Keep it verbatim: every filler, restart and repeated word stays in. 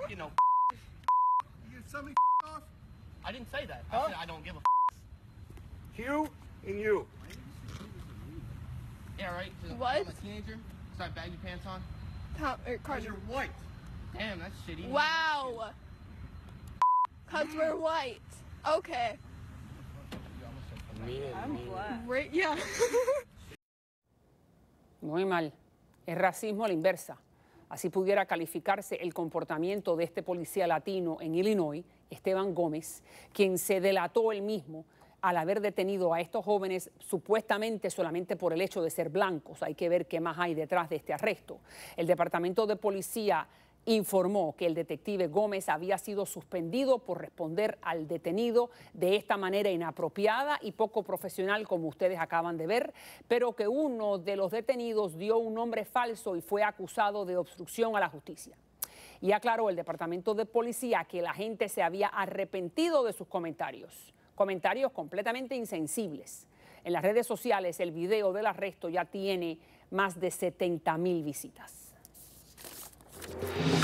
you know. You get somebody off? I didn't say that. Huh? I said I don't give a. You and you. Yeah, right. So What? I'm a teenager. So I have baggy pants on. Tom, or Because Carter. you're white. Damn, that's shitty. Wow. Cause we're white. Okay. I'm black. Right, yeah. Muy mal. Es racismo a la inversa. Así pudiera calificarse el comportamiento de este policía latino en Illinois, Esteban Gómez, quien se delató él mismo al haber detenido a estos jóvenes supuestamente solamente por el hecho de ser blancos. Hay que ver qué más hay detrás de este arresto. El Departamento de Policía informó que el detective Gómez había sido suspendido por responder al detenido de esta manera inapropiada y poco profesional, como ustedes acaban de ver, pero que uno de los detenidos dio un nombre falso y fue acusado de obstrucción a la justicia. Y aclaró el Departamento de Policía que el agente se había arrepentido de sus comentarios, comentarios completamente insensibles. En las redes sociales el video del arresto ya tiene más de setenta mil visitas.